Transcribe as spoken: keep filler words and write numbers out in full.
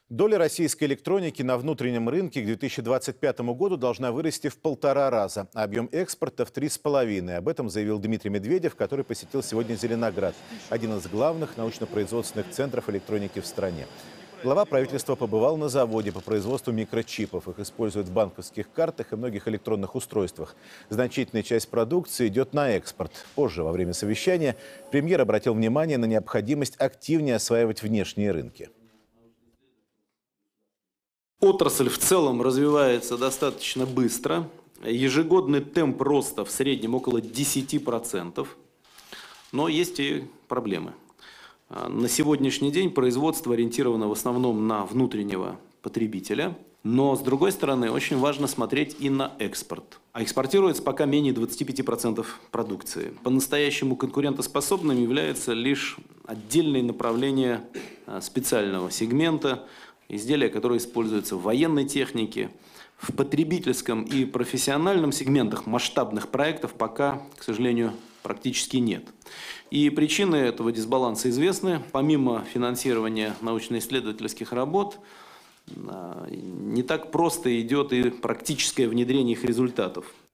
Доля российской электроники на внутреннем рынке к две тысячи двадцать пятому году должна вырасти в полтора раза, а объем экспорта в три с половиной. Об этом заявил Дмитрий Медведев, который посетил сегодня Зеленоград, один из главных научно-производственных центров электроники в стране. Глава правительства побывал на заводе по производству микрочипов. Их используют в банковских картах и многих электронных устройствах. Значительная часть продукции идет на экспорт. Позже, во время совещания, премьер обратил внимание на необходимость активнее осваивать внешние рынки. Отрасль в целом развивается достаточно быстро. Ежегодный темп роста в среднем около десяти процентов. Но есть и проблемы. На сегодняшний день производство ориентировано в основном на внутреннего потребителя. Но, с другой стороны, очень важно смотреть и на экспорт. А экспортируется пока менее двадцати пяти процентов продукции. По-настоящему конкурентоспособным является лишь отдельное направление специального сегмента, изделия, которые используются в военной технике. В потребительском и профессиональном сегментах масштабных проектов пока, к сожалению, практически нет. И причины этого дисбаланса известны. Помимо финансирования научно-исследовательских работ, не так просто идет и практическое внедрение их результатов.